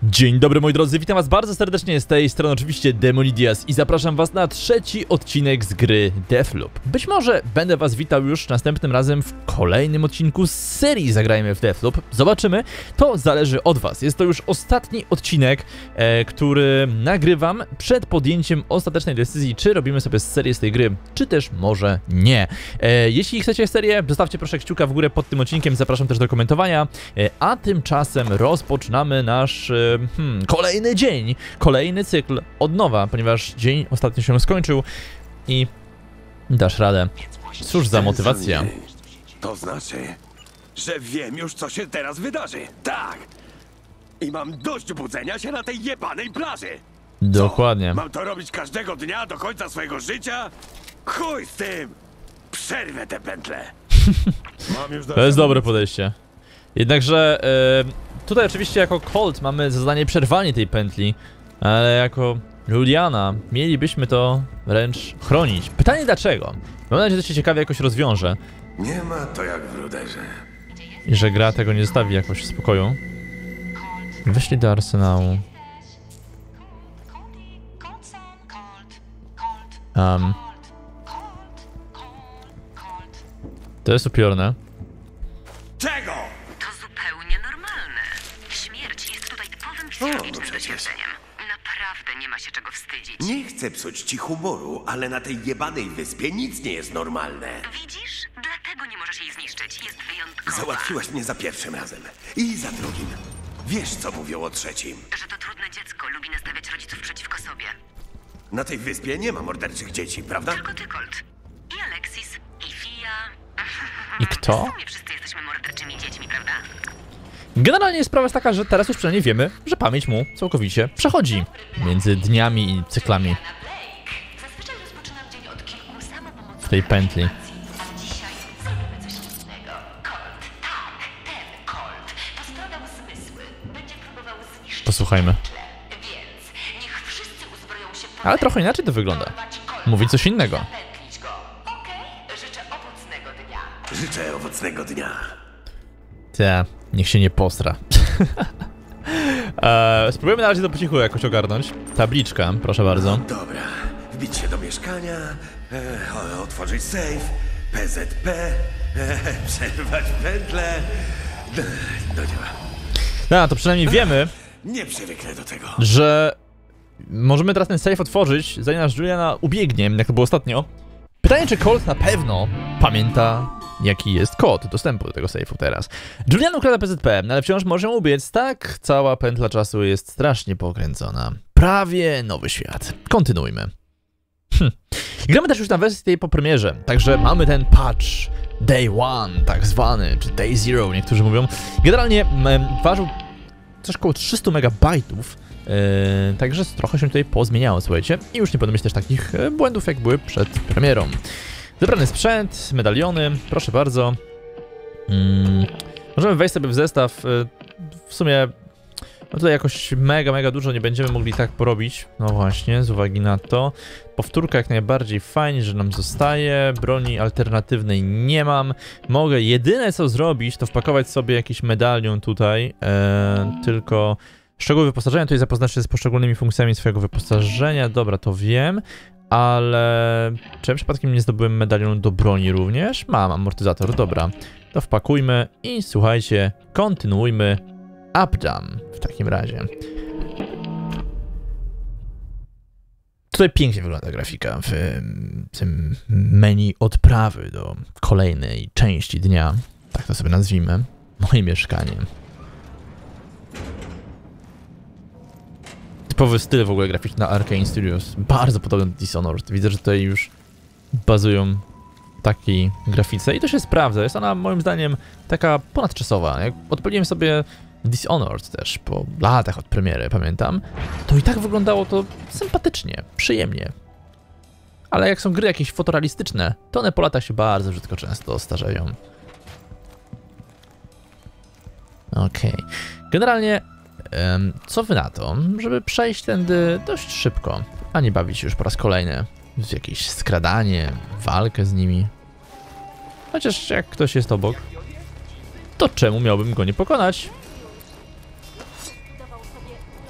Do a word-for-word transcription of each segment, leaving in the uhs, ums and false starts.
Dzień dobry moi drodzy, witam was bardzo serdecznie z tej strony oczywiście Demonidias i zapraszam was na trzeci odcinek z gry Deathloop. Być może będę was witał już następnym razem w kolejnym odcinku z serii Zagrajmy w Deathloop. Zobaczymy, to zależy od was. Jest to już ostatni odcinek, e, który nagrywam przed podjęciem ostatecznej decyzji, czy robimy sobie serię z tej gry, czy też może nie. E, jeśli chcecie serię, zostawcie proszę kciuka w górę pod tym odcinkiem, zapraszam też do komentowania, e, a tymczasem rozpoczynamy nasz e, Hmm, kolejny dzień, kolejny cykl od nowa, ponieważ dzień ostatnio się skończył i dasz radę. Cóż za motywacja. To znaczy, że wiem już, co się teraz wydarzy. Tak! I mam dość budzenia się na tej jebanej plaży. Dokładnie. Co? Mam to robić każdego dnia do końca swojego życia? Chuj z tym! Przerwę te pętle. Mam już To jest dobre podejście. Jednakże yy, tutaj oczywiście jako Colt mamy za zadanie przerwanie tej pętli, ale jako Juliana mielibyśmy to wręcz chronić. Pytanie dlaczego? Mam nadzieję, że się ciekawie jakoś rozwiąże. Nie ma to jak w ruderze. I że gra tego nie zostawi jakoś w spokoju. Wyszli do arsenału. Um. To jest upiorne. Czego? To zupełnie normalne. Śmierć jest tutaj typowym psychicznym doświadczeniem. Naprawdę nie ma się czego wstydzić. Nie chcę psuć ci humoru, ale na tej jebanej wyspie nic nie jest normalne. Widzisz? Dlatego nie możesz jej zniszczyć. Jest wyjątkowa. Załatwiłaś mnie za pierwszym razem. I za drugim. Wiesz, co mówią o trzecim. Że to trudne dziecko lubi nastawiać rodziców przeciwko sobie. Na tej wyspie nie ma morderczych dzieci, prawda? Tylko ty, Colt. I Alexis, i Fia. I kto? W sumie wszyscy jesteśmy morderczymi dziećmi, prawda? Generalnie sprawa jest taka, że teraz już przynajmniej wiemy, że pamięć mu całkowicie przechodzi między dniami i cyklami Zazwyczaj rozpoczynam dzień od kilku samopomocnych w tej pętli. ale dzisiaj zrobimy coś innego. Colt, tak, ten Colt postradał zmysły. Będzie próbował zniszczyć Posłuchajmy. pętlę. Więc niech wszyscy uzbroją się po Ale trochę inaczej to wygląda. Mówi coś innego. zapętlić go. Okej? Życzę owocnego dnia. Życzę owocnego dnia. Ta, niech się nie postra. eee, spróbujemy na razie to po cichu jakoś ogarnąć. Tabliczka, proszę bardzo. Dobra, wbić się do mieszkania, e, otworzyć safe, P Z P, e, przerwać pętlę. Do, do dzieła. No, to przynajmniej wiemy, Nie przywyknę do tego. że możemy teraz ten safe otworzyć, zanim nasz Juliana ubiegnie, jak to było ostatnio. Pytanie, czy Colt na pewno pamięta, jaki jest kod dostępu do tego safe'u teraz. Julian ukrada P Z P, ale wciąż może ubiec. Tak, cała pętla czasu jest strasznie pokręcona. Prawie nowy świat. Kontynuujmy. Hm. Gramy też już na wersji tej po premierze, także mamy ten patch Day One, tak zwany, czy Day Zero, niektórzy mówią. Generalnie m, ważył coś około trzysta megabajtów, yy, także trochę się tutaj pozmieniało, słuchajcie. I już nie powinno mieć też takich yy, błędów, jak były przed premierą. Zebrany sprzęt, medaliony, proszę bardzo. Mm, możemy wejść sobie w zestaw. W sumie no tutaj jakoś mega, mega dużo nie będziemy mogli tak porobić. No właśnie, z uwagi na to. Powtórka jak najbardziej fajnie, że nam zostaje. Broni alternatywnej nie mam. Mogę jedyne co zrobić, to wpakować sobie jakiś medalion tutaj. E, tylko szczegóły wyposażenia. Tutaj zapoznać się z poszczególnymi funkcjami swojego wyposażenia. Dobra, to wiem. Ale czy ja przypadkiem nie zdobyłem medalionu do broni również? Mam amortyzator, dobra. To wpakujmy i słuchajcie, kontynuujmy Upjam w takim razie. Tutaj pięknie wygląda grafika w tym menu odprawy do kolejnej części dnia. Tak to sobie nazwijmy. Moje mieszkanie. Typowy styl w ogóle graficzny na Arkane Studios. Bardzo podobny do Dishonored. Widzę, że tutaj już bazują takiej grafice i to się sprawdza. Jest ona moim zdaniem taka ponadczasowa. Jak odpaliłem sobie Dishonored też po latach od premiery, pamiętam, to i tak wyglądało to sympatycznie, przyjemnie. Ale jak są gry jakieś fotorealistyczne, to one po latach się bardzo brzydko często starzeją. Okej. Okay. Generalnie co wy na to, żeby przejść tędy dość szybko, a nie bawić się już po raz kolejny w jakieś skradanie, walkę z nimi. Chociaż jak ktoś jest obok, to czemu miałbym go nie pokonać?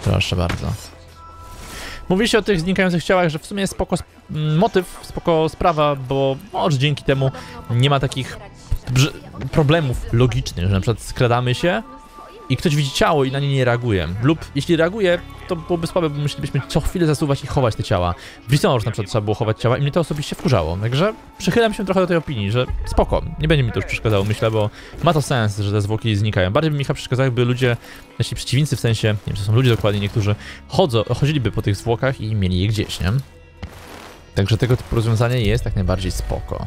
Proszę bardzo. Mówiliście o tych znikających ciałach, że w sumie jest spoko sp motyw, spoko sprawa, bo może dzięki temu nie ma takich problemów logicznych, że na przykład skradamy się i ktoś widzi ciało i na nie nie reaguje. Lub jeśli reaguje, to byłoby słabe, bo musielibyśmy co chwilę zasuwać i chować te ciała. W Dishonored na przykład trzeba było chować ciała i mnie to osobiście wkurzało. Także przychylam się trochę do tej opinii, że spoko, nie będzie mi to już przeszkadzało, myślę, bo ma to sens, że te zwłoki znikają. Bardziej by mi chyba przeszkadzało, jakby ludzie, jeśli przeciwnicy w sensie, nie wiem, czy są ludzie dokładnie, niektórzy chodzą, chodziliby po tych zwłokach i mieli je gdzieś, nie? Także tego typu rozwiązanie jest jak najbardziej spoko.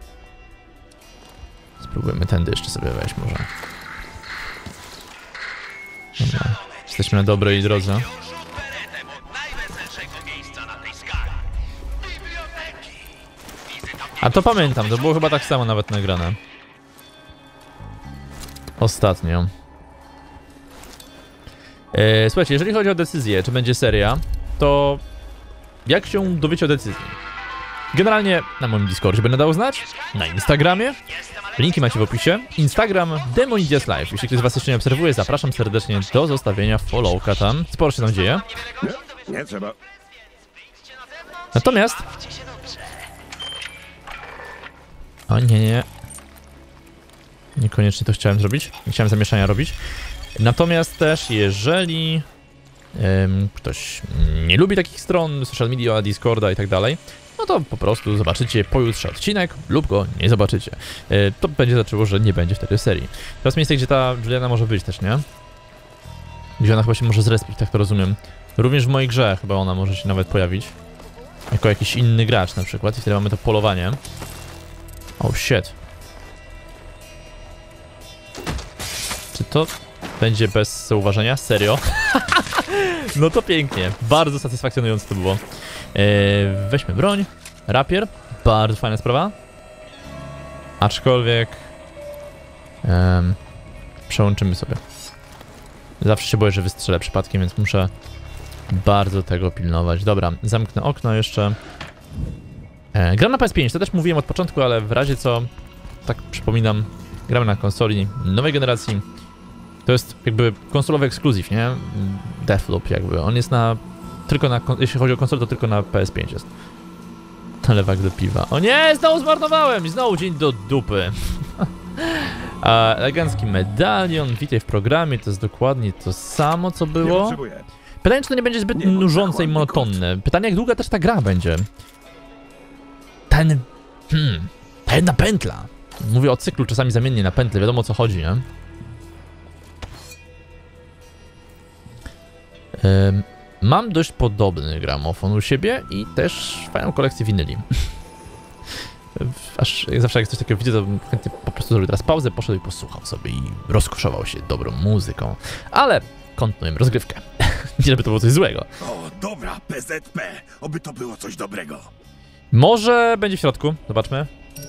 Spróbujemy tędy jeszcze sobie wejść może. Dobra. Jesteśmy na dobrej drodze. A to pamiętam, to było chyba tak samo nawet nagrane. Ostatnio. Eee, słuchajcie, jeżeli chodzi o decyzję, czy będzie seria, to jak się dowiecie o decyzji? Generalnie na moim Discordzie będę dał znać, na Instagramie, linki macie w opisie. Instagram Demonidias Live. Jeśli ktoś z was jeszcze nie obserwuje, zapraszam serdecznie do zostawienia followka tam. Sporo się tam dzieje. Nie, nie trzeba. Natomiast... O nie, nie. Niekoniecznie to chciałem zrobić. Nie chciałem zamieszania robić. Natomiast też, jeżeli um, ktoś nie lubi takich stron, social media, Discorda i tak dalej, no to po prostu zobaczycie pojutrze odcinek lub go nie zobaczycie. Yy, to będzie znaczyło, że nie będzie wtedy serii. To jest miejsce, gdzie ta Juliana może być też, nie? Gdzie ona chyba się może zrespić, tak to rozumiem. Również w mojej grze chyba ona może się nawet pojawić. Jako jakiś inny gracz na przykład i wtedy mamy to polowanie. Oh shit. Czy to będzie bez zauważenia? Serio? No to pięknie. Bardzo satysfakcjonujące to było. Eee, weźmy broń. Rapier. Bardzo fajna sprawa. Aczkolwiek... Um, przełączymy sobie. Zawsze się boję, że wystrzelę przypadkiem, więc muszę bardzo tego pilnować. Dobra, zamknę okno jeszcze. Eee, gram na P S pięć, to też mówiłem od początku, ale w razie co, tak przypominam, gramy na konsoli nowej generacji. To jest jakby konsolowy ekskluzyw, nie? Deathloop jakby. On jest na... Tylko na... Jeśli chodzi o konsolę, to tylko na P S pięć jest. Lewak do piwa. O nie! Znowu zmarnowałem! Znowu dzień do dupy. A, elegancki medalion. Witaj w programie. To jest dokładnie to samo, co było. Pytanie, czy to nie będzie zbyt nużące i monotonne. Pytanie, jak długa też ta gra będzie. Ten... Hmm... Ta jedna pętla. Mówię o cyklu, czasami zamiennie na pętlę. Wiadomo, o co chodzi, nie? Um, mam dość podobny gramofon u siebie i też fajną kolekcję winyli. Aż jak zawsze jak coś takiego widzę, to chętnie po prostu zrobił teraz pauzę, poszedł i posłuchał sobie i rozkoszował się dobrą muzyką. Ale kontynuujemy rozgrywkę. Nie żeby to było coś złego. O, dobra, P Z P. Oby to było coś dobrego. Może będzie w środku, zobaczmy.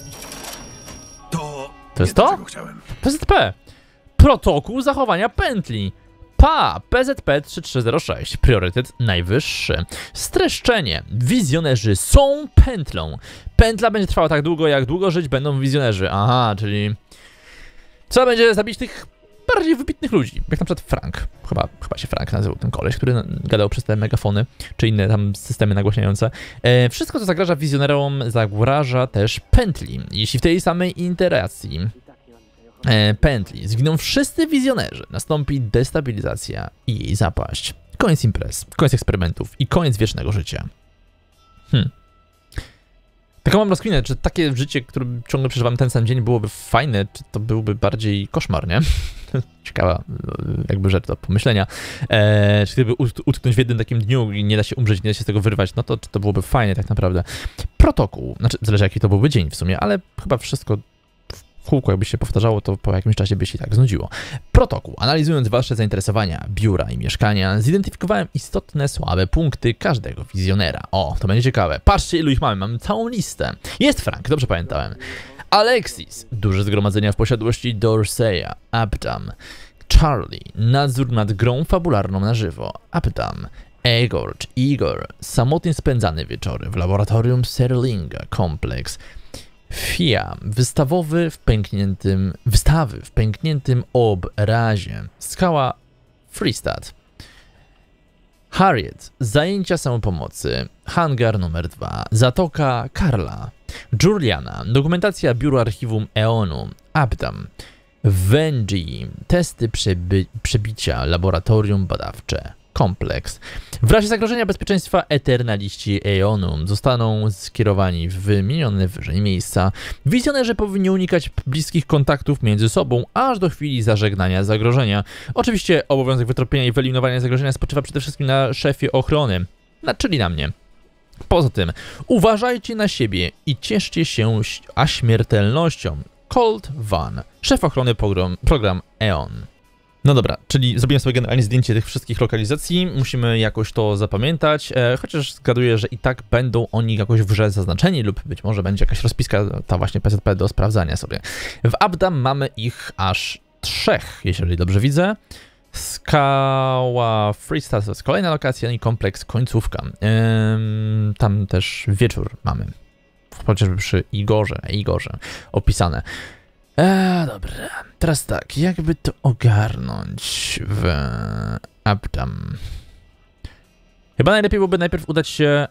To... To jest to? P Z P. Protokół zachowania pętli. P A, P Z P trzy trzy zero sześć, priorytet najwyższy. Streszczenie. Wizjonerzy są pętlą. Pętla będzie trwała tak długo, jak długo żyć będą wizjonerzy. Aha, czyli... Trzeba będzie zabić tych bardziej wybitnych ludzi. Jak na przykład Frank. Chyba, chyba się Frank nazywał, ten koleś, który gadał przez te megafony, czy inne tam systemy nagłaśniające. E, wszystko, co zagraża wizjonerom, zagraża też pętli. Jeśli w tej samej interakcji E, pętli zginą wszyscy wizjonerzy, nastąpi destabilizacja i jej zapaść. Koniec imprez, koniec eksperymentów i koniec wiecznego życia. Hmm. Taką mam rozkminę, czy takie życie, które ciągle przeżywam ten sam dzień, byłoby fajne, czy to byłby bardziej koszmar, nie? Ciekawa jakby rzecz do pomyślenia. E, czy gdyby utknąć w jednym takim dniu i nie da się umrzeć, nie da się z tego wyrwać, no to czy to byłoby fajnie tak naprawdę. Protokół, znaczy zależy jaki to byłby dzień w sumie, ale chyba wszystko w kółku jakby się powtarzało, to po jakimś czasie by się tak znudziło. Protokół. Analizując wasze zainteresowania, biura i mieszkania, zidentyfikowałem istotne słabe punkty każdego wizjonera. O, to będzie ciekawe. Patrzcie, ilu ich mamy. Mamy całą listę. Jest Frank, dobrze pamiętałem. Alexis. Duże zgromadzenia w posiadłości Dorseya. Updam. Charlie. Nadzór nad grą fabularną na żywo. Updam. Egor, czy Igor. Samotnie spędzane wieczory w laboratorium Serlinga. Kompleks. Fia, wystawowy w pękniętym, wystawy w pękniętym obrazie. Skała Freestad. Harriet, zajęcia samopomocy, hangar numer dwa, Zatoka Karla, Juliana, dokumentacja biura archiwum Eonu, Abdam, Wenji, testy przeby przebicia, laboratorium badawcze, kompleks. W razie zagrożenia bezpieczeństwa Eternaliści Eonu zostaną skierowani w wymienione wyżej miejsca. Wizjonerzy powinni unikać bliskich kontaktów między sobą, aż do chwili zażegnania zagrożenia. Oczywiście obowiązek wytropienia i wyeliminowania zagrożenia spoczywa przede wszystkim na szefie ochrony, na, czyli na mnie. Poza tym, uważajcie na siebie i cieszcie się aśmiertelnością. Colt Van, szef ochrony program, program Eon. No dobra, czyli zrobiłem sobie generalnie zdjęcie tych wszystkich lokalizacji, musimy jakoś to zapamiętać, e, chociaż zgaduję, że i tak będą oni jakoś w grze zaznaczeni lub być może będzie jakaś rozpiska, ta właśnie P Z P do sprawdzania sobie. W Abdam mamy ich aż trzech, jeśli dobrze widzę. Skała Freestyle to jest kolejna lokacja i kompleks końcówka. Ehm, tam też wieczór mamy, chociażby przy Igorze, Igorze opisane. Eee, dobra, teraz tak, jakby to ogarnąć w Abdam. Chyba najlepiej byłoby najpierw udać się,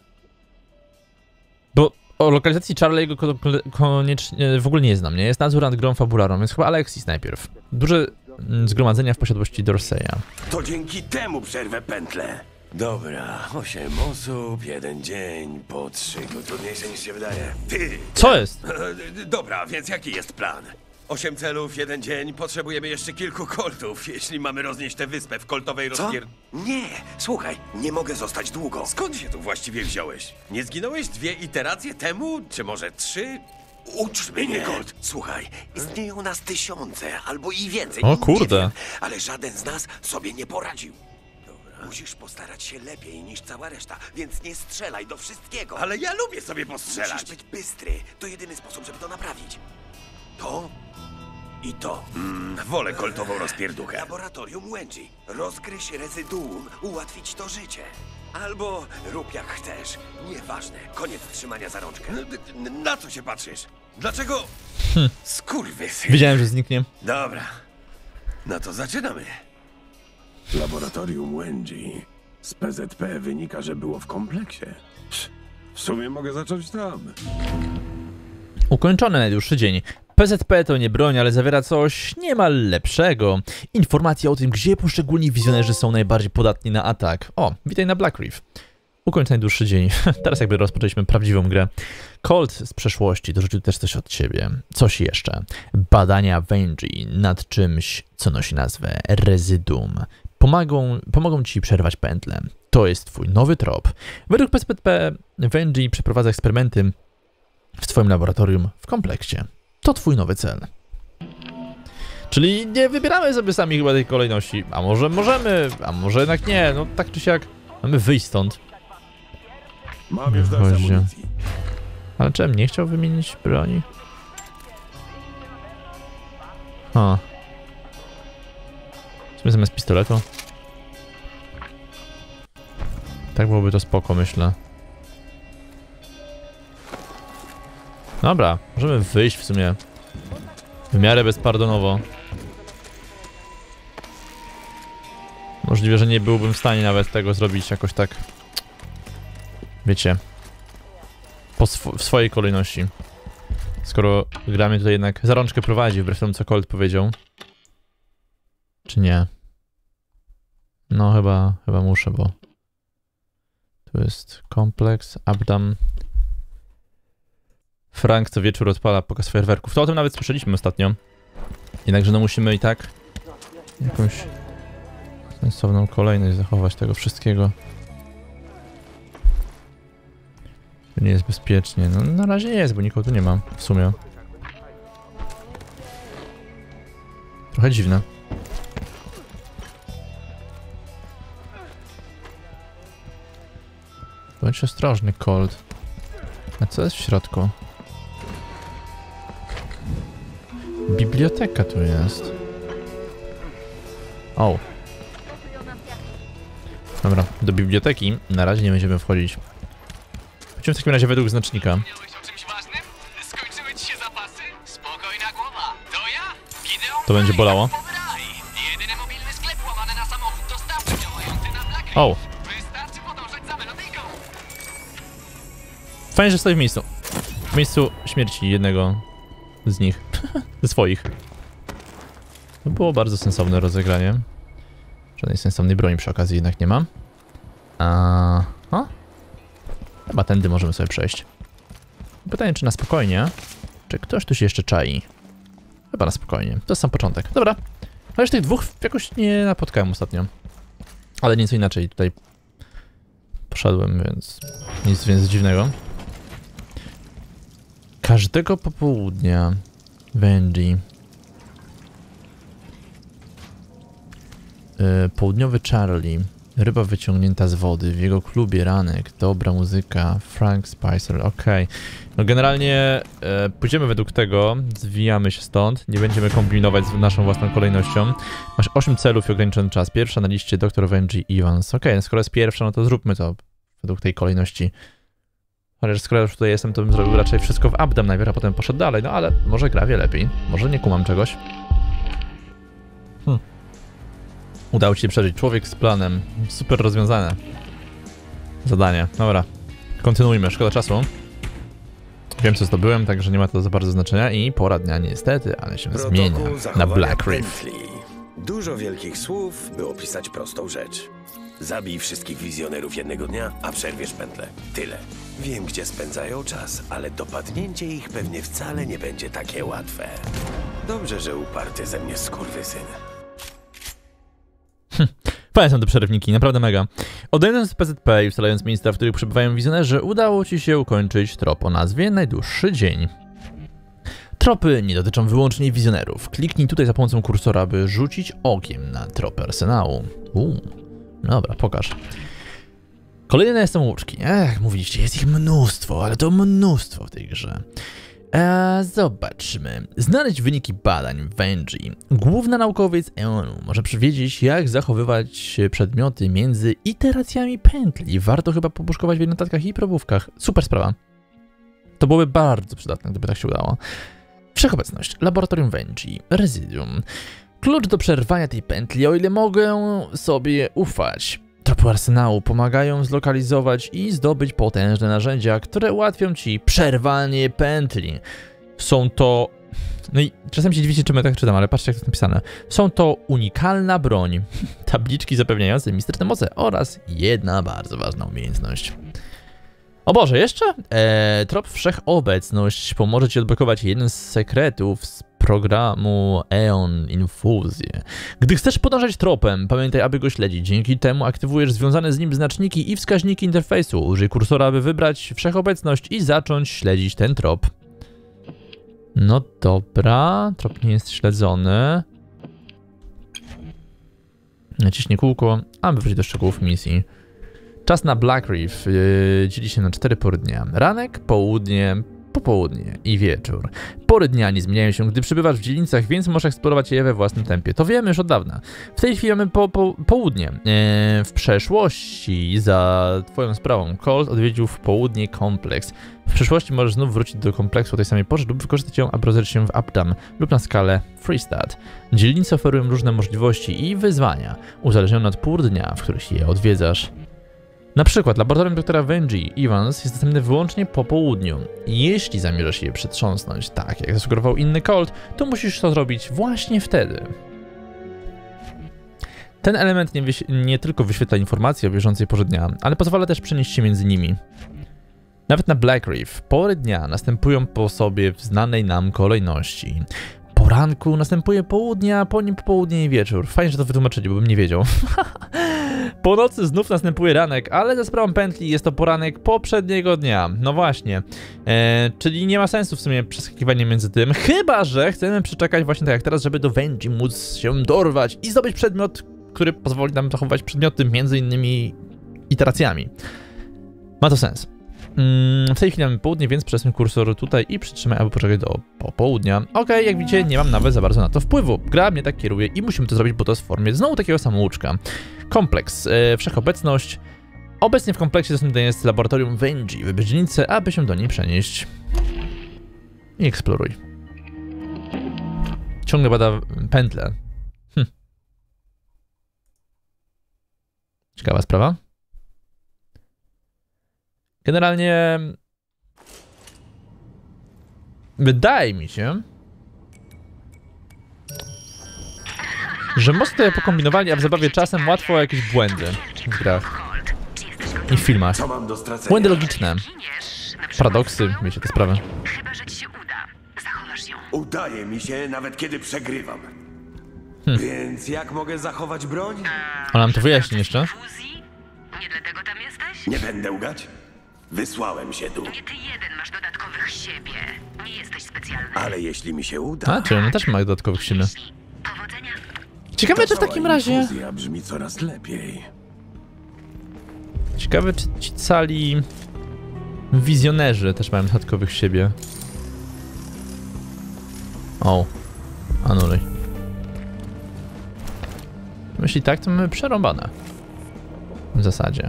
bo o lokalizacji Charlie'ego ko koniecznie w ogóle nie znam, nie? Jest nadzór nad grą fabularną, więc chyba Alexis najpierw. Duże zgromadzenia w posiadłości Dorseya. To dzięki temu przerwę pętlę. Dobra, osiem osób, jeden dzień, po trzy, to trudniejsze niż się wydaje. Ty! Co jest? E, Dobra, więc jaki jest plan? Osiem celów, jeden dzień, potrzebujemy jeszcze kilku koltów, jeśli mamy roznieść tę wyspę w koltowej rozpier... Nie, słuchaj, nie mogę zostać długo. Skąd się tu właściwie wziąłeś? Nie zginąłeś dwie iteracje temu, czy może trzy? Ucz mnie, Colt. Słuchaj, istnieją nas tysiące, albo i więcej. O kurde. Nie wiem, ale żaden z nas sobie nie poradził. Musisz postarać się lepiej niż cała reszta, więc nie strzelaj do wszystkiego. Ale ja lubię sobie postrzelać. Musisz być bystry. To jedyny sposób, żeby to naprawić. To i to. Mm, wolę koltową rozpierduchę. Laboratorium Wenji. Rozgryź rezyduum, ułatwić to życie. Albo rób jak chcesz. Nieważne. Koniec trzymania za rączkę. Na co się patrzysz? Dlaczego... Hm. Skurwysyn. Widziałem, że zniknie. Dobra. No to zaczynamy. Laboratorium Wenji. Z P Z P wynika, że było w kompleksie. W sumie mogę zacząć tam. Ukończony najdłuższy dzień. P Z P to nie broń, ale zawiera coś niemal lepszego. Informacje o tym, gdzie poszczególni wizjonerzy są najbardziej podatni na atak. O, witaj na Black Reef. Ukończ najdłuższy dzień. Teraz jakby rozpoczęliśmy prawdziwą grę. Colt z przeszłości dorzucił też coś od siebie. Coś jeszcze. Badania Wenji nad czymś, co nosi nazwę Rezyduum. Pomogą, pomogą ci przerwać pętlę. To jest twój nowy trop. Według P Z P Wenji przeprowadza eksperymenty w twoim laboratorium w kompleksie. To twój nowy cel. Czyli nie wybieramy sobie sami chyba tej kolejności. A może możemy, a może jednak nie. No tak czy siak mamy wyjść stąd. Mam już dość amunicji. Ale czemu nie chciał wymienić broni? Ha. W sumie zamiast pistoletu. Tak byłoby to spoko, myślę. Dobra, możemy wyjść w sumie w miarę bezpardonowo. Możliwe, że nie byłbym w stanie nawet tego zrobić jakoś tak, wiecie, po sw w swojej kolejności. Skoro gra mnie tutaj jednak za rączkę prowadzi, wbrew temu co Colt powiedział. Czy nie? No chyba, chyba muszę, bo tu jest kompleks, Abdam. Frank co wieczór odpala pokaz fajerwerków. To o tym nawet słyszeliśmy ostatnio. Jednakże no musimy i tak jakąś sensowną kolejność zachować tego wszystkiego. To nie jest bezpiecznie. No na razie nie jest, bo nikogo tu nie ma w sumie. Trochę dziwne. Bądź ostrożny, Colt. A co jest w środku? Biblioteka tu jest. O. Dobra, do biblioteki na razie nie będziemy wchodzić. Chodźmy w takim razie według znacznika. Mówiłeś o czymś ważnym? Skończyły ci się zapasy? Spokojna głowa. To ja? Gideon To będzie bolało. Jedyny mobilny sklep łamany na samochód dostawczy działający na Black Reef. O. Wystarczy Fajnie, że stoi w miejscu. W miejscu śmierci jednego z nich. Ze swoich. To było bardzo sensowne rozegranie. Żadnej sensownej broni przy okazji jednak nie ma. A, o? Chyba tędy możemy sobie przejść. Pytanie, czy na spokojnie? Czy ktoś tu się jeszcze czai? Chyba na spokojnie. To jest sam początek. Dobra. Chociaż tych dwóch jakoś nie napotkałem ostatnio. Ale nieco inaczej tutaj poszedłem, więc nic więc dziwnego. Każdego popołudnia Wenji. Yy, południowy Charlie. Ryba wyciągnięta z wody. W jego klubie ranek. Dobra muzyka. Frank Spicer. Okej. Okay. No generalnie e, pójdziemy według tego. Zwijamy się stąd. Nie będziemy kombinować z naszą własną kolejnością. Masz osiem celów i ograniczony czas. Pierwsza na liście doktor Wenji Evans. Okej, okay, skoro jest pierwsza, no to zróbmy to według tej kolejności. Chociaż skoro już tutaj jestem, to bym zrobił raczej wszystko w updam najpierw, a potem poszedł dalej. No ale może gra wie lepiej. Może nie kumam czegoś. Hm. Udało ci się przeżyć. Człowiek z planem. Super rozwiązane. Zadanie. Dobra. Kontynuujmy. Szkoda czasu. Wiem, co zdobyłem, także nie ma to za bardzo znaczenia. I pora dnia niestety, ale się Protokół zmienia na Black Reef. Bentley. Dużo wielkich słów, by opisać prostą rzecz. Zabij wszystkich wizjonerów jednego dnia, a przerwiesz pętlę. Tyle. Wiem, gdzie spędzają czas, ale dopadnięcie ich pewnie wcale nie będzie takie łatwe. Dobrze, że uparty ze mnie skurwysyn. Fajne są te przerywniki, naprawdę mega. Oddając z P Z P i ustalając miejsca, w których przebywają wizjonerzy, udało ci się ukończyć trop o nazwie Najdłuższy Dzień. Tropy nie dotyczą wyłącznie wizjonerów. Kliknij tutaj za pomocą kursora, by rzucić okiem na tropy arsenału. Uuu, dobra, pokaż. Kolejne samouczki. Ech, mówiliście, jest ich mnóstwo, ale to mnóstwo w tej grze. Eee, zobaczmy. Znaleźć wyniki badań Wenji. Główna naukowiec Eonu może przewiedzieć, jak zachowywać przedmioty między iteracjami pętli. Warto chyba pobuszkować w notatkach i probówkach. Super sprawa. To byłoby bardzo przydatne, gdyby tak się udało. Wszechobecność. Laboratorium Wenji. Rezydium. Klucz do przerwania tej pętli, o ile mogę sobie ufać. Tropy arsenału pomagają zlokalizować i zdobyć potężne narzędzia, które ułatwią ci przerwanie pętli. Są to... No i czasem się dziwicie, czym ja tak czytam, ale patrzcie, jak to jest napisane. Są to unikalna broń, tabliczki zapewniające mistyczne moce oraz jedna bardzo ważna umiejętność. O Boże, jeszcze? Eee, trop Wszechobecność pomoże ci odblokować jeden z sekretów z programu Eon Infuzję. Gdy chcesz podążać tropem, pamiętaj, aby go śledzić. Dzięki temu aktywujesz związane z nim znaczniki i wskaźniki interfejsu. Użyj kursora, aby wybrać Wszechobecność i zacząć śledzić ten trop. No dobra, trop nie jest śledzony. Naciśnij kółko, aby wrócić do szczegółów misji. Czas na Black Reef yy, dzieli się na cztery pory dnia. Ranek, południe, popołudnie i wieczór. Pory dnia nie zmieniają się, gdy przebywasz w dzielnicach, więc możesz eksplorować je we własnym tempie. To wiemy już od dawna. W tej chwili mamy po, po, południe. Yy, w przeszłości, za twoją sprawą, Colt odwiedził w południe kompleks. W przyszłości możesz znów wrócić do kompleksu o tej samej porze lub wykorzystać ją, aby rozejrzeć się w Updam lub na skalę Freestad. Dzielnice oferują różne możliwości i wyzwania, uzależnione od pór dnia, w których je odwiedzasz. Na przykład laboratorium doktora Wenji Evans jest dostępne wyłącznie po południu. Jeśli zamierzasz je przetrząsnąć, tak jak zasugerował inny Colt, to musisz to zrobić właśnie wtedy. Ten element nie, nie tylko wyświetla informacje o bieżącej porze dnia, ale pozwala też przenieść się między nimi. Nawet na Black Reef pory dnia następują po sobie w znanej nam kolejności. Po ranku następuje południe, a po nim popołudnie i wieczór. Fajnie, że to wytłumaczyli, bo bym nie wiedział. Po nocy znów następuje ranek, ale za sprawą pętli jest to poranek poprzedniego dnia. No właśnie. Eee, czyli nie ma sensu w sumie przeskakiwanie między tym, chyba że chcemy przeczekać właśnie tak jak teraz, żeby do Wenji móc się dorwać i zdobyć przedmiot, który pozwoli nam zachować przedmioty między innymi iteracjami. Ma to sens. Mm, w tej chwili mamy południe, więc przesuń kursor tutaj i przytrzymaj, aby poczekać do popołudnia. Okej, okay, jak widzicie, nie mam nawet za bardzo na to wpływu. Gra mnie tak kieruje i musimy to zrobić, bo to jest w formie znowu takiego samouczka. Kompleks, e, wszechobecność. Obecnie w kompleksie dostępne jest laboratorium Wenji. Wybierz dzielnicę, aby się do niej przenieść. I eksploruj. Ciągle bada pętlę. Hm. Ciekawa sprawa. Generalnie Wydaje mi się, że mocno tutaj pokombinowali, a w zabawie czasem łatwo o jakieś błędy w grach i w filmach. Co mam do stracenia? Błędy logiczne, paradoksy, wiecie te sprawy. Chyba, że ci się uda. Zachowasz ją. Udaje mi się, nawet kiedy przegrywam. Hmm. Więc jak mogę zachować broń? Ale nam to wyjaśni jeszcze. Fuzji? Nie dlatego tam jesteś? Nie będę ugać? Wysłałem się tu. Nie ty jeden masz dodatkowych siebie. Nie jesteś specjalny. Ale jeśli mi się uda... A, czyli on też ma dodatkowych siły. Powodzenia. Ciekawe, czy w takim razie... Fuzja brzmi coraz lepiej. Ciekawe, czy ci cali wizjonerzy też mają dodatkowych siebie. O, anuluj. Jeśli tak, to mamy przerąbane. W zasadzie.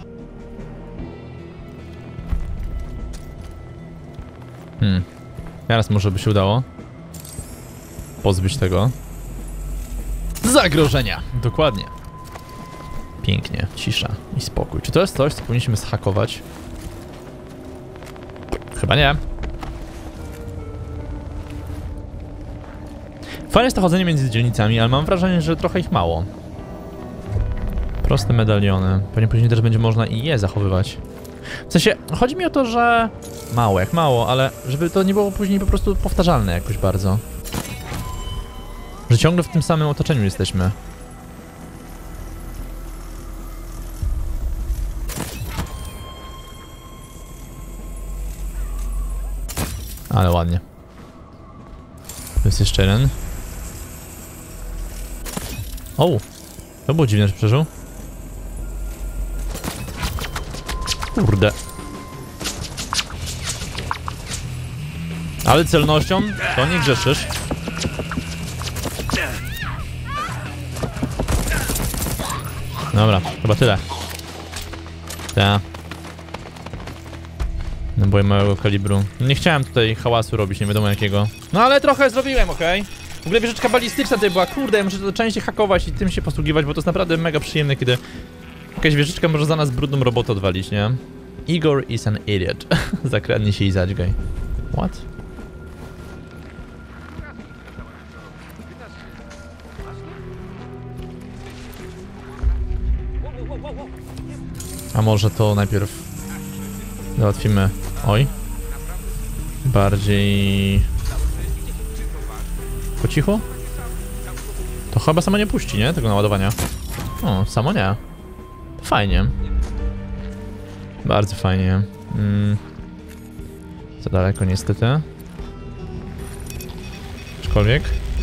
Hmm. Teraz może by się udało pozbyć tego zagrożenia. Dokładnie. Pięknie, cisza i spokój. Czy to jest coś, co powinniśmy zhakować? Chyba nie. Fajne jest to chodzenie między dzielnicami, ale mam wrażenie, że trochę ich mało. Proste medaliony. Pewnie później też będzie można i je zachowywać. W sensie, chodzi mi o to, że... Mało jak mało, ale żeby to nie było później po prostu powtarzalne jakoś bardzo. Że ciągle w tym samym otoczeniu jesteśmy. Ale ładnie. To jest jeszcze jeden. O! To było dziwne, że przeżył. Kurde. Ale celnością to nie grzeszysz. Dobra, chyba tyle. Ta. Naboje małego kalibru. Nie chciałem tutaj hałasu robić, nie wiadomo jakiego. No ale trochę zrobiłem, okej? Okay? W ogóle wieżyczka balistyczna tutaj była, kurde, ja muszę to częściej hakować i tym się posługiwać, bo to jest naprawdę mega przyjemne, kiedy jakaś wieżyczka może za nas brudną robotę odwalić, nie? Igor is an idiot. Zakradnij się i zadźgaj. What? A może to najpierw załatwimy... Oj. Bardziej... Po cichu? To chyba samo nie puści, nie? Tego naładowania. O, samo nie. Fajnie. Bardzo fajnie. Mm. Za daleko niestety. Aczkolwiek.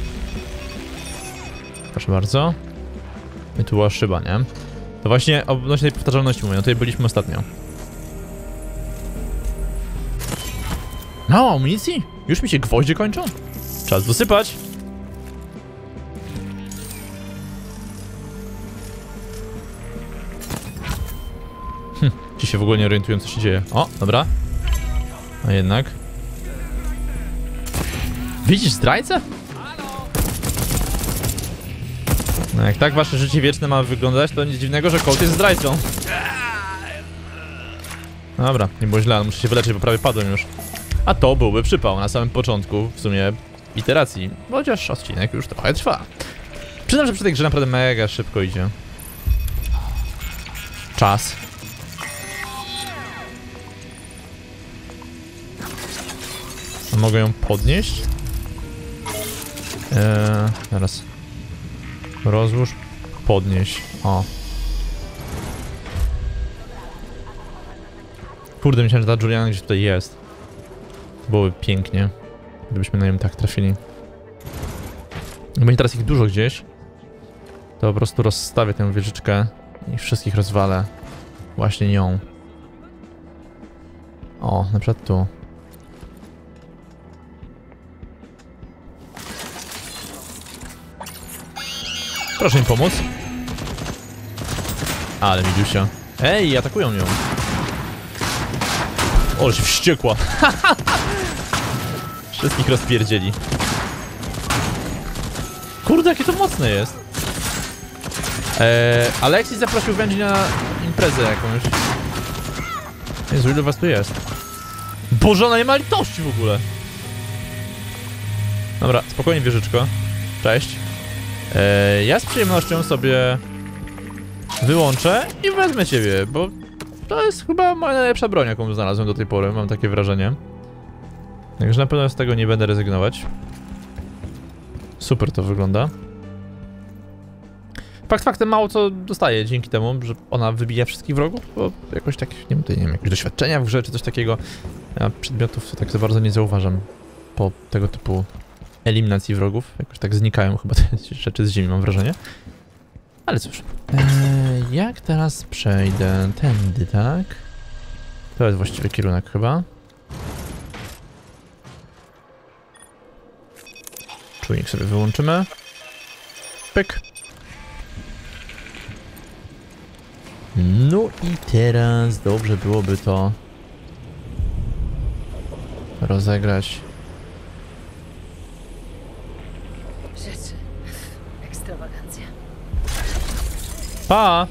Proszę bardzo. I tu była szyba, nie? To właśnie odnośnie tej powtarzalności mówię, no tutaj byliśmy ostatnio. Mało amunicji? Już mi się gwoździe kończą? Czas dosypać. Hm, ci się w ogóle nie orientują, co się dzieje. O, dobra. A jednak. Widzisz zdrajcę? No jak tak wasze życie wieczne ma wyglądać, to nic dziwnego, że Colt jest zdrajcą. Dobra, nie było źle, ale muszę się wyleczyć, bo prawie padłem już. A to byłby przypał na samym początku, w sumie, iteracji. Chociaż odcinek już trochę trwa. Przyznam, że przy tej grze naprawdę mega szybko idzie. Czas. A mogę ją podnieść? Eee, teraz. Rozłóż, podnieś. O. Kurde, myślałem, że ta Juliana gdzieś tutaj jest. Byłoby pięknie, gdybyśmy na nią tak trafili. Jak będzie teraz ich dużo gdzieś, to po prostu rozstawię tę wieżyczkę i wszystkich rozwalę. Właśnie nią. O, na przykład tu. Proszę mi pomóc. Ale Midziusia. Ej, atakują ją. O, się wściekła. Wszystkich rozpierdzieli. Kurde, jakie to mocne jest. Eee, Alexis zaprosił Benji na imprezę jakąś. Jezu, ile was tu jest? Boże, ona nie ma litości w ogóle. Dobra, spokojnie wieżyczko. Cześć. Eee, ja z przyjemnością sobie wyłączę i wezmę ciebie, bo to jest chyba moja najlepsza broń, jaką znalazłem do tej pory, mam takie wrażenie. Także na pewno z tego nie będę rezygnować. Super to wygląda. Fakt faktem mało co dostaję dzięki temu, że ona wybija wszystkich wrogów, bo jakoś tak, nie wiem, tutaj, nie wiem, jakieś doświadczenia w grze czy coś takiego. Ja przedmiotów to tak za bardzo nie zauważam po tego typu eliminacji wrogów. Jakoś tak znikają chyba te rzeczy z ziemi, mam wrażenie. Ale cóż. Eee, jak teraz przejdę? Tędy, tak? To jest właściwy kierunek chyba. Czujnik sobie wyłączymy. Pyk. No i teraz dobrze byłoby to rozegrać. Rzeczy. Ekstrawagancja. Pa!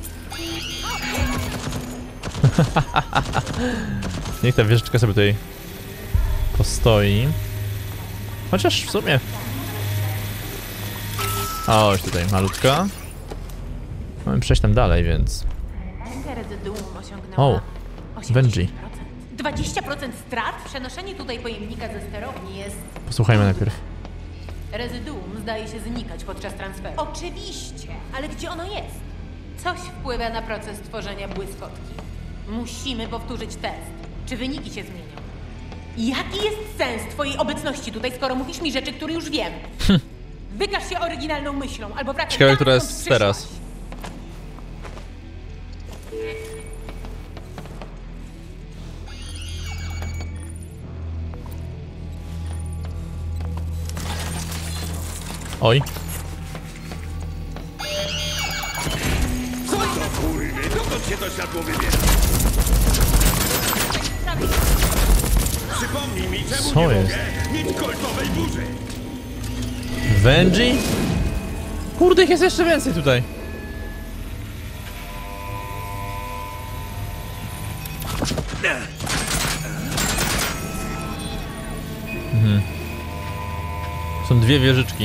Niech ta wieżyczka sobie tutaj postoi. Chociaż w sumie... O, już tutaj malutka. Mamy przejść tam dalej, więc... Rezyduum osiągnęła O, Benji. dwadzieścia procent strat? Przenoszenie tutaj pojemnika ze sterowni jest... Posłuchajmy najpierw. Rezyduum zdaje się znikać podczas transferu. Oczywiście, ale gdzie ono jest? Coś wpływa na proces tworzenia błyskotki. Musimy powtórzyć test. Czy wyniki się zmienią? Jaki jest sens twojej obecności tutaj, skoro mówisz mi rzeczy, które już wiem? Wykaż się oryginalną myślą, albo wracaj Ciekawe, tam, która skąd jest przyszłaś. teraz. Oj. Co to kurwy? Dokąd się to światło wybiera? Przypomnij mi, czemu Co nie jest? mogę mieć koltowej burzy? Benji? Kurde, ich jest jeszcze więcej tutaj. Mhm. Są dwie wieżyczki.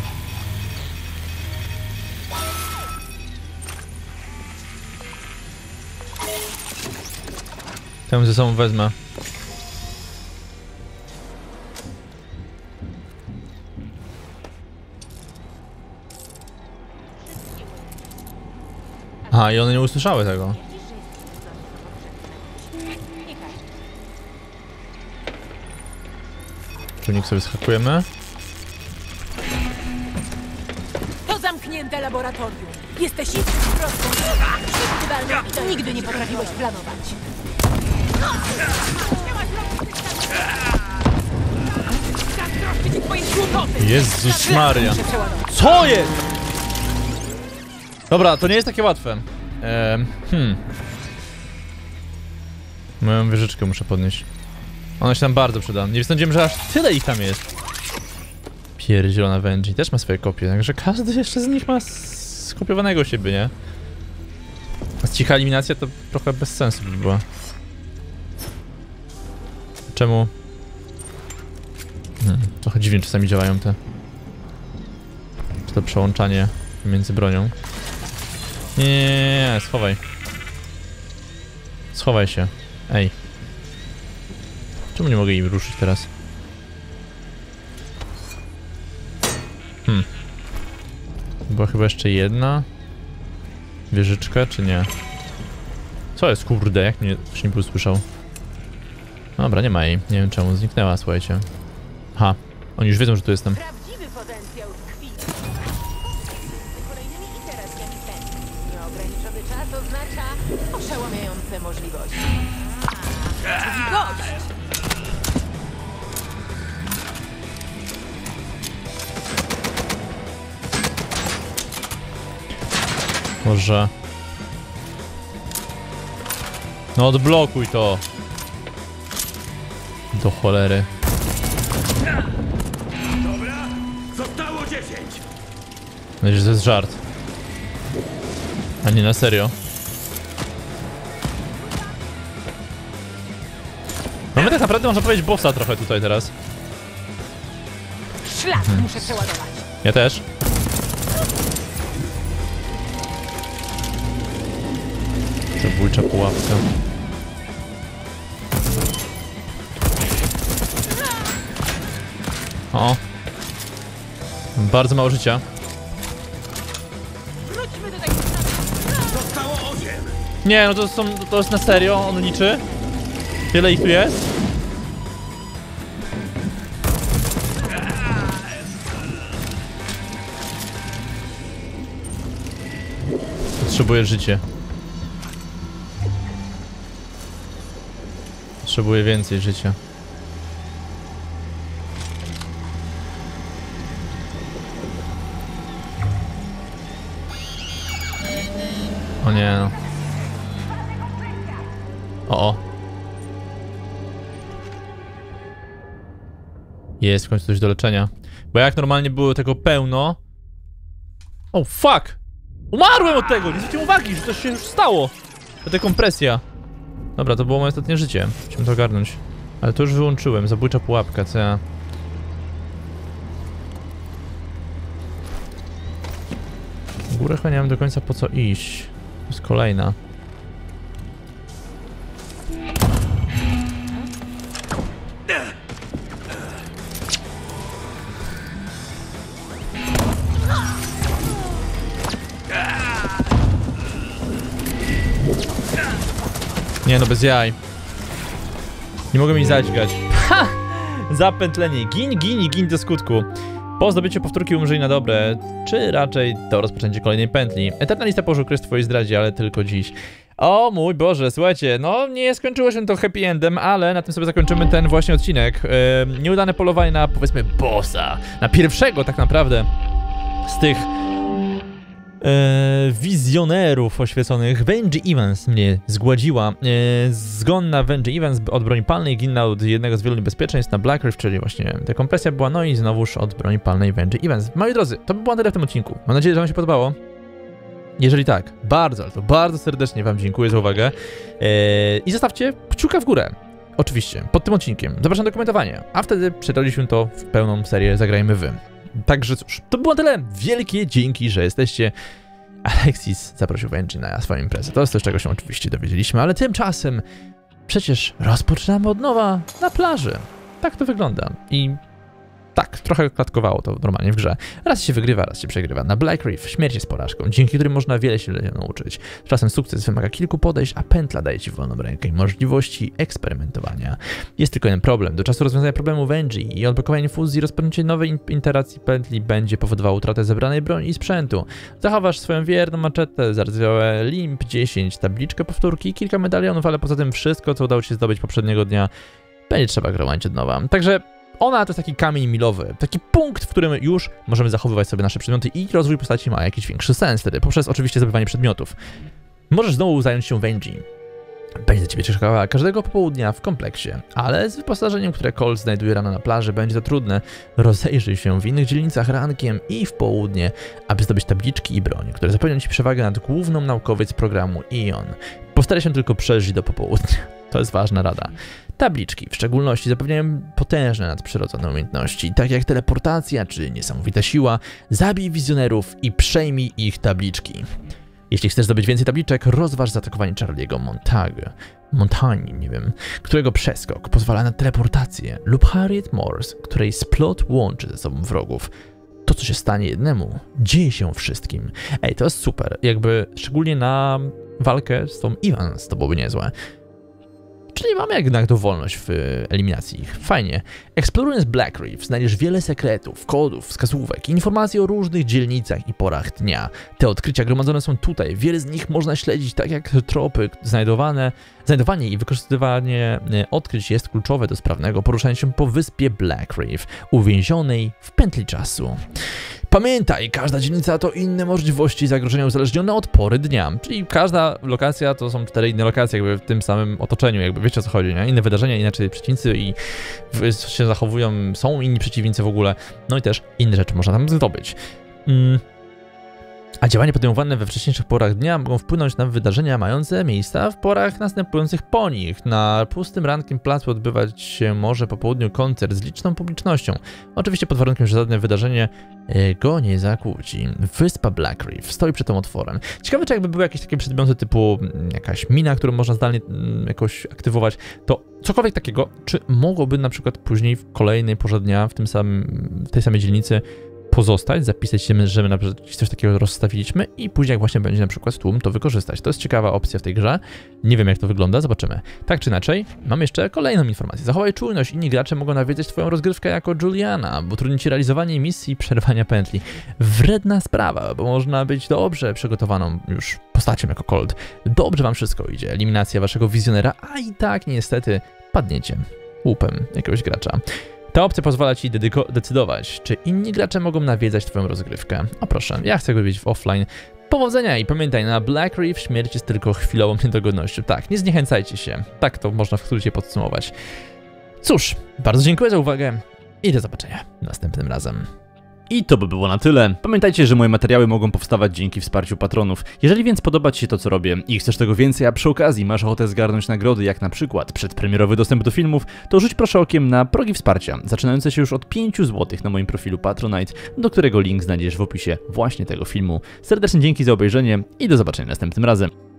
Tę ze sobą wezmę. Aha, i one nie usłyszały tego. Czujnik sobie schakujemy. To zamknięte laboratorium. Jesteś prostą, przewidywalną i to nigdy nie potrafiłeś planować. Jezus Maria. Co jest? Dobra, to nie jest takie łatwe. Ehm, hmm. Moją wieżyczkę muszę podnieść. Ona się tam bardzo przyda. Nie sądziłem, że aż tyle ich tam jest. Pierdzielona Benji też ma swoje kopie, także każdy jeszcze z nich ma skopiowanego siebie, nie? A cicha eliminacja to trochę bez sensu by była. Czemu? Hmm, trochę dziwnie czasami działają te... Czy to przełączanie między bronią. Nie, nie, nie, nie, schowaj. Schowaj się. Ej. Czemu nie mogę im ruszyć teraz? Hmm. Była chyba jeszcze jedna wieżyczka, czy nie? Co jest, kurde, jak mnie ktoś nie usłyszał? Dobra, nie ma jej. Nie wiem czemu, zniknęła, słuchajcie. Ha, oni już wiedzą, że tu jestem. Prawdziwy potencjał tkwi. Kolejnymi iteracjami ten. Nieograniczony czas oznacza oszałamiające możliwości. Czyli gość! Może... No odblokuj to! Do cholery. Dobra, zostało dziesięć. Mam nadzieję, że to jest żart. A nie na serio. Mamy tak naprawdę, można powiedzieć, bossa trochę tutaj teraz. Szlak Hmm. muszę przeładować. Ja też. Zabójcza pułapka. O. Bardzo mało życia. Wróćmy do tego. Zostało osiem. Nie, no to są, to jest na serio, on liczy. Tyle ich tu jest? Potrzebuję życie. Potrzebuję więcej życia. O nie no. O, o. Jest w końcu coś do leczenia. Bo jak normalnie było tego pełno... O, oh, fuck! Umarłem od tego! Nie zwróciłem uwagi, że coś się już stało! To dekompresja. Dobra, to było moje ostatnie życie. Musimy to ogarnąć. Ale to już wyłączyłem. Zabójcza pułapka, co ja... W górę chyba nie wiem do końca po co iść. To jest kolejna. Nie no, bez jaj. Nie mogę mi zadźgać. Ha! Zapętlenie. Gin, gin i gin do skutku. Po zdobyciu powtórki umrzyj na dobre, czy raczej to rozpoczęcie kolejnej pętli. Eternalista położył kres twojej zdradzie, ale tylko dziś. O mój Boże, słuchajcie, no nie skończyło się to happy endem, ale na tym sobie zakończymy ten właśnie odcinek. Yy, nieudane polowanie na, powiedzmy, bossa. Na pierwszego tak naprawdę z tych Eee, wizjonerów oświeconych. Wenji Evans mnie zgładziła. Eee, zgon na Wenji Evans od broni palnej, ginna od jednego z wielu niebezpieczeństw na Black Reef, czyli właśnie dekompresja była, no i znowuż od broni palnej Wenji Evans. Moi drodzy, to by było na tyle w tym odcinku. Mam nadzieję, że wam się podobało. Jeżeli tak, bardzo, ale to bardzo serdecznie wam dziękuję za uwagę. Eee, I zostawcie kciuka w górę. Oczywiście, pod tym odcinkiem. Zapraszam do komentowania, a wtedy przerobiliśmy to w pełną serię Zagrajmy Wy. Także cóż, to było tyle. Wielkie dzięki, że jesteście. Alexis zaprosił Wenji na swoją imprezę. To jest coś, czego się oczywiście dowiedzieliśmy, ale tymczasem przecież rozpoczynamy od nowa na plaży. Tak to wygląda. I tak, trochę klatkowało to normalnie w grze. Raz się wygrywa, raz się przegrywa. Na Black Reef śmierć jest porażką, dzięki którym można wiele się nauczyć. Czasem sukces wymaga kilku podejść, a pętla daje ci wolną rękę i możliwości eksperymentowania. Jest tylko jeden problem. Do czasu rozwiązania problemu Wenji i odblokowania fuzji, rozpoczęcie nowej interakcji pętli będzie powodowało utratę zebranej broni i sprzętu. Zachowasz swoją wierną maczetę, zardzewiałe limp dziesięć, tabliczkę powtórki i kilka medalionów, ale poza tym wszystko, co udało ci się zdobyć poprzedniego dnia, będzie trzeba gromadzić od nowa. Także ona to jest taki kamień milowy, taki punkt, w którym już możemy zachowywać sobie nasze przedmioty i rozwój postaci ma jakiś większy sens wtedy, poprzez oczywiście zdobywanie przedmiotów. Możesz znowu zająć się Wenji. Będzie za ciebie czekała każdego popołudnia w kompleksie, ale z wyposażeniem, które Colt znajduje rano na plaży, będzie to trudne. Rozejrzyj się w innych dzielnicach rankiem i w południe, aby zdobyć tabliczki i broń, które zapewnią ci przewagę nad główną naukowiec programu Ion. Postaraj się tylko przeżyć do popołudnia. To jest ważna rada. Tabliczki w szczególności zapewniają potężne nadprzyrodzone umiejętności, tak jak teleportacja czy niesamowita siła. Zabij wizjonerów i przejmij ich tabliczki. Jeśli chcesz zdobyć więcej tabliczek, rozważ zaatakowanie Charlie'ego Montague, Montagny, nie wiem, którego przeskok pozwala na teleportację, lub Harriet Morse, której splot łączy ze sobą wrogów. To, co się stanie jednemu, dzieje się wszystkim. Ej, to jest super, jakby szczególnie na walkę z tą Evans to byłoby niezłe. Czyli mamy jednak dowolność w eliminacji ich. Fajnie. Eksplorując Black Reef znajdziesz wiele sekretów, kodów, wskazówek, informacji o różnych dzielnicach i porach dnia. Te odkrycia gromadzone są tutaj. Wiele z nich można śledzić, tak jak tropy. Znajdowane, znajdowanie i wykorzystywanie odkryć jest kluczowe do sprawnego poruszania się po wyspie Black Reef, uwięzionej w pętli czasu. Pamiętaj, każda dzielnica to inne możliwości zagrożenia uzależnione od pory dnia. Czyli każda lokacja to są cztery inne lokacje jakby w tym samym otoczeniu, jakby wiecie o co chodzi, nie? Inne wydarzenia, inaczej przeciwnicy i się zachowują, są inni przeciwnicy w ogóle. No i też inne rzeczy można tam zdobyć. Mm. A działania podejmowane we wcześniejszych porach dnia mogą wpłynąć na wydarzenia mające miejsca w porach następujących po nich. Na pustym rankiem placu odbywać się może po południu koncert z liczną publicznością. Oczywiście pod warunkiem, że żadne wydarzenie go nie zakłóci. Wyspa Black Reef stoi przed tym otworem. Ciekawe, czy jakby były jakieś takie przedmioty typu jakaś mina, którą można zdalnie jakoś aktywować, to cokolwiek takiego, czy mogłoby na przykład później w kolejnej porze dnia w tym samym, w tej samej dzielnicy pozostać, zapisać się, że my na przykład coś takiego rozstawiliśmy i później jak właśnie będzie na przykład tłum, to wykorzystać. To jest ciekawa opcja w tej grze. Nie wiem jak to wygląda, zobaczymy. Tak czy inaczej, mam jeszcze kolejną informację. Zachowaj czujność, inni gracze mogą nawiedzieć twoją rozgrywkę jako Juliana, bo trudni ci realizowanie misji i przerwania pętli. Wredna sprawa, bo można być dobrze przygotowaną już postacią jako Colt. Dobrze wam wszystko idzie, eliminacja waszego wizjonera, a i tak niestety padniecie łupem jakiegoś gracza. Ta opcja pozwala ci decydować, czy inni gracze mogą nawiedzać twoją rozgrywkę. O proszę, ja chcę go być w offline. Powodzenia i pamiętaj, na Black Reef śmierć jest tylko chwilową niedogodnością. Tak, nie zniechęcajcie się. Tak to można w skrócie podsumować. Cóż, bardzo dziękuję za uwagę i do zobaczenia następnym razem. I to by było na tyle. Pamiętajcie, że moje materiały mogą powstawać dzięki wsparciu patronów. Jeżeli więc podoba ci się to, co robię i chcesz tego więcej, a przy okazji masz ochotę zgarnąć nagrody, jak na przykład przedpremierowy dostęp do filmów, to rzuć proszę okiem na progi wsparcia, zaczynające się już od pięciu złotych na moim profilu Patronite, do którego link znajdziesz w opisie właśnie tego filmu. Serdecznie dzięki za obejrzenie i do zobaczenia następnym razem.